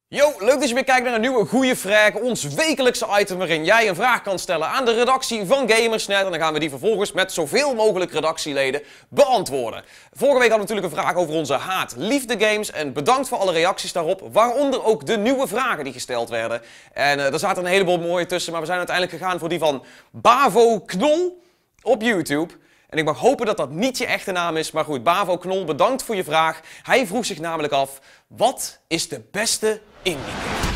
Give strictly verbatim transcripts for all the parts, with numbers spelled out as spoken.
Yo, leuk dat je weer kijkt naar een nieuwe Goeie Vraag, ons wekelijkse item waarin jij een vraag kan stellen aan de redactie van Gamersnet. En dan gaan we die vervolgens met zoveel mogelijk redactieleden beantwoorden. Vorige week hadden we natuurlijk een vraag over onze haat-liefde games. En bedankt voor alle reacties daarop, waaronder ook de nieuwe vragen die gesteld werden. En uh, er zaten een heleboel mooie tussen, maar we zijn uiteindelijk gegaan voor die van Bavo Knol op YouTube. En ik mag hopen dat dat niet je echte naam is, maar goed, Bavo Knol, bedankt voor je vraag. Hij vroeg zich namelijk af, wat is de beste indie game?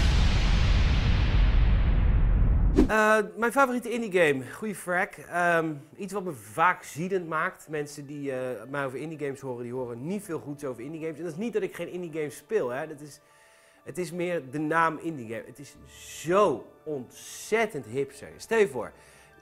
Uh, mijn favoriete indie game, goeie vraag. Um, iets wat me vaak ziedend maakt. Mensen die uh, mij over indie games horen, die horen niet veel goeds over indie games. En dat is niet dat ik geen indie games speel, hè. Dat is, het is meer de naam indie game. Het is zo ontzettend hipster. Stel je voor,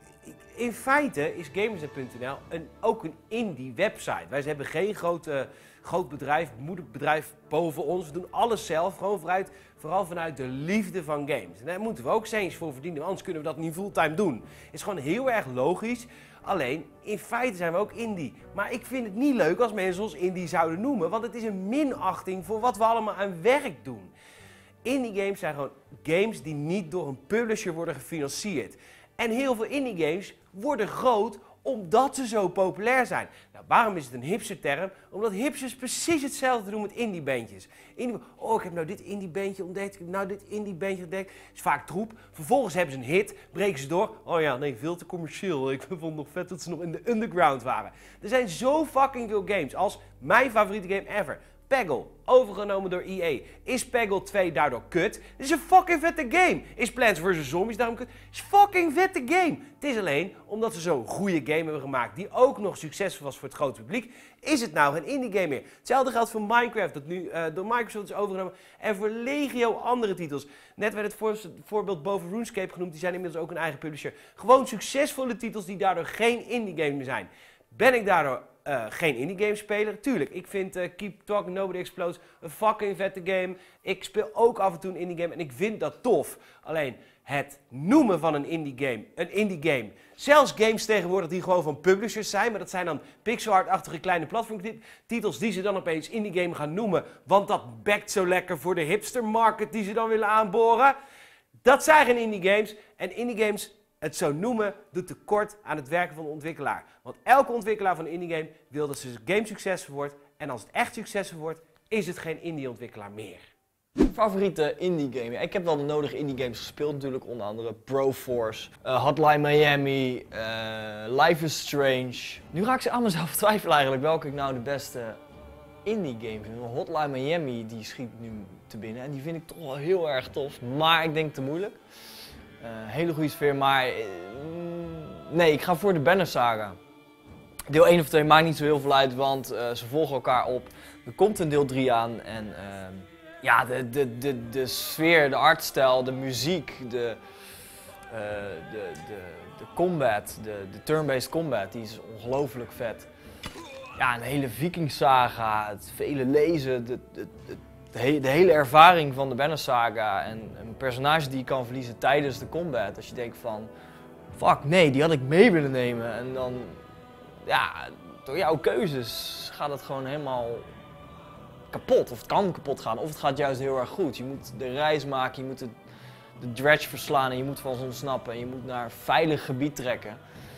in feite is Gamersnet punt n l een, ook een indie website. Wij hebben geen grote, groot bedrijf, moederbedrijf boven ons. We doen alles zelf, gewoon vooruit, vooral vanuit de liefde van games. En daar moeten we ook centjes voor verdienen, anders kunnen we dat niet fulltime doen. Het is gewoon heel erg logisch. Alleen, in feite zijn we ook indie. Maar ik vind het niet leuk als mensen ons indie zouden noemen, want het is een minachting voor wat we allemaal aan werk doen. Indie games zijn gewoon games die niet door een publisher worden gefinancierd. En heel veel indie games worden groot omdat ze zo populair zijn. Nou, waarom is het een hipster term? Omdat hipsters precies hetzelfde doen met indie bandjes. Indie, oh, ik heb nou dit indie bandje ontdekt, ik heb nou dit indie bandje ontdekt. Is vaak troep. Vervolgens hebben ze een hit, breken ze door. Oh ja, nee, veel te commercieel. Ik vond het nog vet dat ze nog in de underground waren. Er zijn zo fucking veel games als mijn favoriete game ever. Peggle, overgenomen door E A. Is Peggle twee daardoor kut? Het is een fucking vette game. Is Plants versus. Zombies daarom kut? Het is een fucking vette game. Het is alleen, omdat ze zo'n goede game hebben gemaakt, die ook nog succesvol was voor het grote publiek, is het nou geen indie game meer. Hetzelfde geldt voor Minecraft, dat nu uh, door Microsoft is overgenomen, en voor legio andere titels. Net werd het voor, voorbeeld boven RuneScape genoemd, die zijn inmiddels ook een eigen publisher. Gewoon succesvolle titels die daardoor geen indie game meer zijn. Ben ik daardoor Uh, geen indie game speler? Tuurlijk, ik vind uh, Keep Talking Nobody Explodes een fucking vette game. Ik speel ook af en toe een indie game en ik vind dat tof. Alleen, het noemen van een indie game, een indie game. Zelfs games tegenwoordig die gewoon van publishers zijn, maar dat zijn dan pixel art-achtige kleine platformtitels die ze dan opeens indie game gaan noemen, want dat bekt zo lekker voor de hipster market die ze dan willen aanboren. Dat zijn geen indie games en indie games, het zo noemen, doet tekort aan het werken van de ontwikkelaar. Want elke ontwikkelaar van een indie game wil dat zijn game succesvol wordt. En als het echt succesvol wordt, is het geen indie ontwikkelaar meer. Favoriete indie game? Ja, ik heb wel de nodige indie games gespeeld natuurlijk, onder andere Broforce, uh, Hotline Miami, uh, Life is Strange. Nu ga ik ze aan mezelf twijfelen eigenlijk welke ik nou de beste indie game vind. Hotline Miami die schiet nu te binnen en die vind ik toch wel heel erg tof, maar ik denk te moeilijk. Uh, hele goede sfeer, maar uh, nee, ik ga voor de Banner Saga. Deel één of twee maakt niet zo heel veel uit, want uh, ze volgen elkaar op. Er komt een deel drie aan en uh, ja, de, de, de, de sfeer, de artstijl, de muziek, de, uh, de, de, de combat, de, de turn-based combat, die is ongelooflijk vet. Ja, een hele Viking saga, het vele lezen, de, de, de, De, he de hele ervaring van de Banner Saga en een personage die je kan verliezen tijdens de combat. Als je denkt van, fuck nee, die had ik mee willen nemen. En dan, ja, door jouw keuzes gaat het gewoon helemaal kapot. Of het kan kapot gaan, of het gaat juist heel erg goed. Je moet de reis maken, je moet de, de dredge verslaan en je moet van ze ontsnappen. En je moet naar een veilig gebied trekken.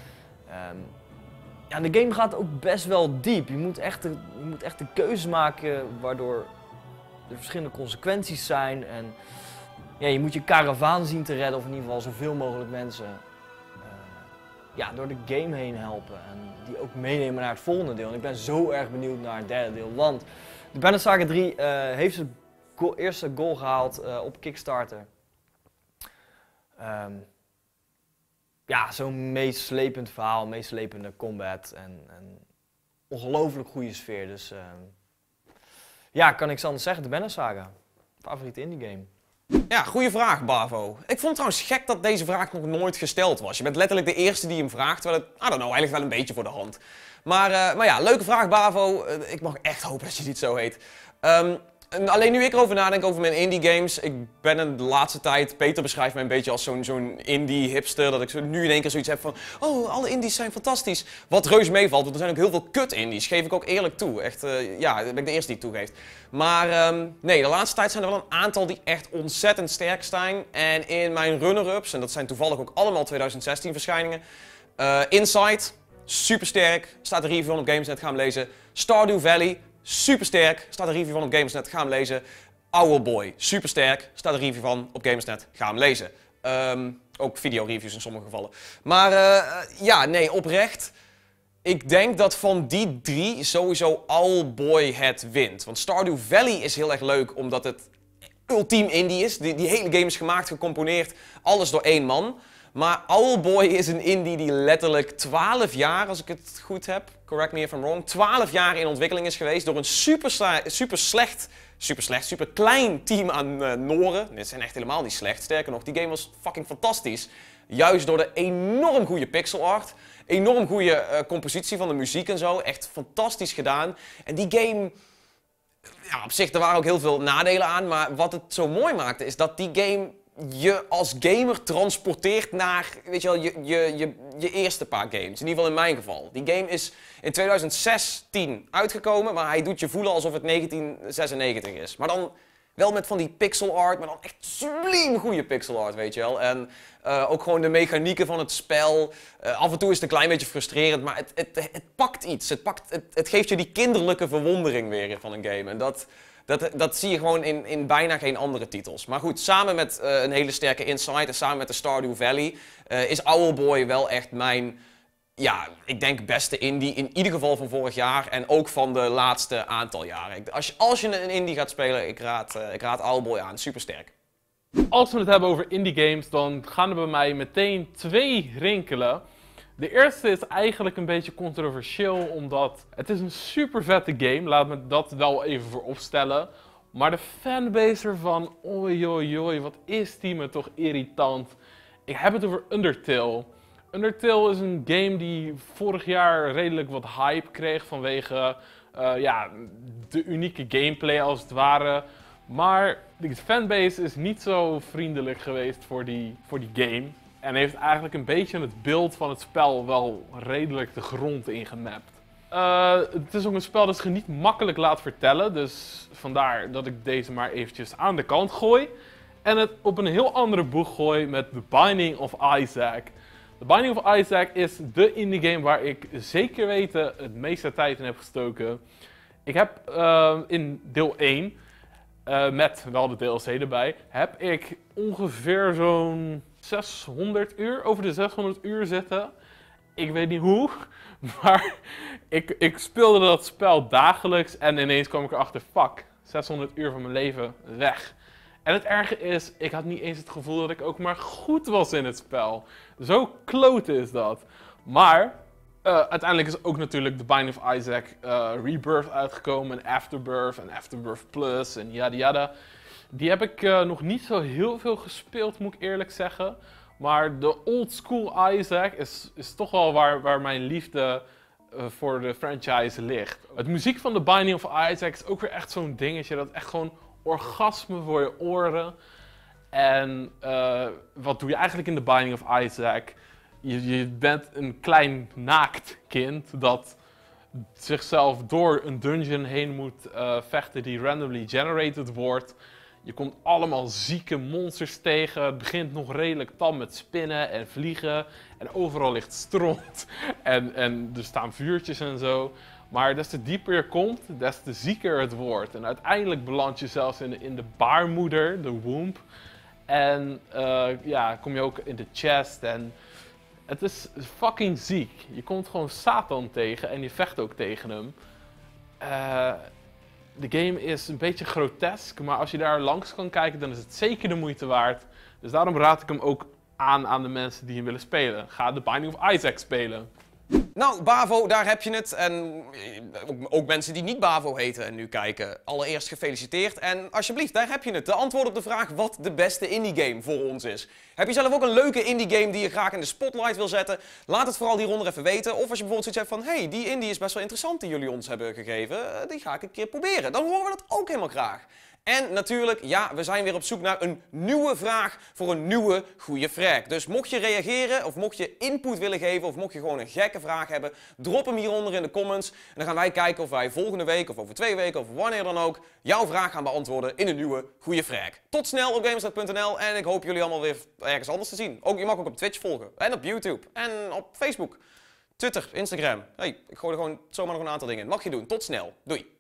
Um, ja, de game gaat ook best wel diep. Je moet echt de, je moet echt de keuzes maken waardoor er verschillende consequenties zijn en ja, je moet je karavaan zien te redden of in ieder geval zoveel mogelijk mensen uh, ja, door de game heen helpen en die ook meenemen naar het volgende deel. En ik ben zo erg benieuwd naar het derde deel, want de Banner Saga drie uh, heeft zijn go eerste goal gehaald uh, op Kickstarter. Um, ja, zo'n meeslepend verhaal, meeslepende combat en, en ongelooflijk goede sfeer. Dus, uh, ja, kan ik anders zeggen, de Banner Saga. Favoriete indie game. Ja, goede vraag, Bavo. Ik vond het trouwens gek dat deze vraag nog nooit gesteld was. Je bent letterlijk de eerste die hem vraagt, terwijl het, I don't know, eigenlijk wel een beetje voor de hand. Maar, uh, maar ja, leuke vraag, Bavo. Uh, ik mag echt hopen dat je niet zo heet. Um, En alleen nu ik erover nadenk over mijn indie games, ik ben in de laatste tijd, Peter beschrijft mij een beetje als zo'n zo'n indie hipster, dat ik zo nu in één keer zoiets heb van, oh, alle indies zijn fantastisch. Wat reuze meevalt, want er zijn ook heel veel kut indies, geef ik ook eerlijk toe. Echt, uh, ja, dat ben ik de eerste die het toegeeft. Maar um, nee, de laatste tijd zijn er wel een aantal die echt ontzettend sterk zijn. En in mijn runner-ups, en dat zijn toevallig ook allemaal twintig zestien verschijningen, uh, Inside, super sterk, staat een review van op Gamersnet, ga hem lezen. Stardew Valley, super sterk, staat een review van op Gamersnet, ga hem lezen. Owlboy, super sterk, staat een review van op Gamersnet, ga hem lezen. Um, ook video-reviews in sommige gevallen. Maar uh, ja, nee, oprecht. Ik denk dat van die drie sowieso Owlboy het wint. Want Stardew Valley is heel erg leuk omdat het ultiem indie is. Die, die hele game is gemaakt, gecomponeerd, alles door één man. Maar Owlboy is een indie die letterlijk twaalf jaar, als ik het goed heb, correct me if I'm wrong, twaalf jaar in ontwikkeling is geweest door een super, super slecht, super slecht, super klein team aan uh, Noren. Dit zijn echt helemaal niet slecht, sterker nog, die game was fucking fantastisch. Juist door de enorm goede pixel art, enorm goede uh, compositie van de muziek en zo, echt fantastisch gedaan. En die game, ja, op zich, er waren ook heel veel nadelen aan, maar wat het zo mooi maakte is dat die game je als gamer transporteert naar, weet je wel, je, je, je, je eerste paar games. In ieder geval in mijn geval. Die game is in twintig zestien uitgekomen, maar hij doet je voelen alsof het negentien zesennegentig is. Maar dan wel met van die pixel art, maar dan echt subliem goede pixel art, weet je wel. En uh, ook gewoon de mechanieken van het spel. Uh, af en toe is het een klein beetje frustrerend, maar het, het, het pakt iets. Het, pakt, het, het geeft je die kinderlijke verwondering weer van een game. En dat... Dat, dat zie je gewoon in, in bijna geen andere titels. Maar goed, samen met uh, een hele sterke Inside en samen met de Stardew Valley uh, is Owlboy wel echt mijn, ja, ik denk beste indie. In ieder geval van vorig jaar en ook van de laatste aantal jaren. Als je, als je een indie gaat spelen, ik raad, uh, ik raad Owlboy aan. Super sterk. Als we het hebben over indie games, dan gaan er bij mij meteen twee rinkelen. De eerste is eigenlijk een beetje controversieel, omdat het is een super vette game, laat me dat wel even voorop stellen. Maar de fanbase ervan, oi oi oi, wat is die me toch irritant. Ik heb het over Undertale. Undertale is een game die vorig jaar redelijk wat hype kreeg vanwege uh, ja, de unieke gameplay als het ware. Maar de fanbase is niet zo vriendelijk geweest voor die, voor die game. En heeft eigenlijk een beetje het beeld van het spel wel redelijk de grond ingemapt. Uh, het is ook een spel dat zich niet makkelijk laat vertellen. Dus vandaar dat ik deze maar eventjes aan de kant gooi. En het op een heel andere boeg gooi met The Binding of Isaac. The Binding of Isaac is de indie game waar ik zeker weten het meeste tijd in heb gestoken. Ik heb uh, in deel één, uh, met wel de D L C erbij, heb ik ongeveer zo'n zeshonderd uur, over de zeshonderd uur zitten. Ik weet niet hoe, maar ik, ik speelde dat spel dagelijks en ineens kwam ik erachter, fuck, zeshonderd uur van mijn leven weg. En het erge is, ik had niet eens het gevoel dat ik ook maar goed was in het spel. Zo klote is dat. Maar uh, uiteindelijk is ook natuurlijk The Binding of Isaac uh, Rebirth uitgekomen, en Afterbirth en Afterbirth Plus en yada yada. Die heb ik uh, nog niet zo heel veel gespeeld, moet ik eerlijk zeggen. Maar de old school Isaac is, is toch wel waar, waar mijn liefde uh, voor de franchise ligt. Het muziek van The Binding of Isaac is ook weer echt zo'n dingetje. Dat echt gewoon orgasme voor je oren. En uh, wat doe je eigenlijk in The Binding of Isaac? Je, je bent een klein naakt kind dat zichzelf door een dungeon heen moet uh, vechten die randomly generated wordt. Je komt allemaal zieke monsters tegen. Het begint nog redelijk tam met spinnen en vliegen. En overal ligt stront. En, en er staan vuurtjes en zo. Maar des te dieper je komt, des te zieker het wordt. En uiteindelijk beland je zelfs in de, in de baarmoeder, de womb. En uh, ja, kom je ook in de chest. En het is fucking ziek. Je komt gewoon Satan tegen en je vecht ook tegen hem. Uh, De game is een beetje grotesk, maar als je daar langs kan kijken, dan is het zeker de moeite waard. Dus daarom raad ik hem ook aan aan de mensen die hem willen spelen. Ga The Binding of Isaac spelen. Nou, Bavo, daar heb je het. En ook, ook mensen die niet Bavo heten en nu kijken, allereerst gefeliciteerd. En alsjeblieft, daar heb je het. De antwoord op de vraag wat de beste indie game voor ons is. Heb je zelf ook een leuke indie game die je graag in de spotlight wil zetten? Laat het vooral hieronder even weten. Of als je bijvoorbeeld zoiets hebt van, hey, die indie is best wel interessant die jullie ons hebben gegeven. Die ga ik een keer proberen. Dan horen we dat ook helemaal graag. En natuurlijk, ja, we zijn weer op zoek naar een nieuwe vraag voor een nieuwe goede vraag. Dus mocht je reageren, of mocht je input willen geven, of mocht je gewoon een gekke vraag hebben, drop hem hieronder in de comments. En dan gaan wij kijken of wij volgende week, of over twee weken, of wanneer dan ook, jouw vraag gaan beantwoorden in een nieuwe goede vraag. Tot snel op gamersnet punt n l en ik hoop jullie allemaal weer ergens anders te zien. Ook, je mag ook op Twitch volgen, en op YouTube, en op Facebook, Twitter, Instagram. Hey, ik gooi er gewoon zomaar nog een aantal dingen in. Mag je doen. Tot snel. Doei.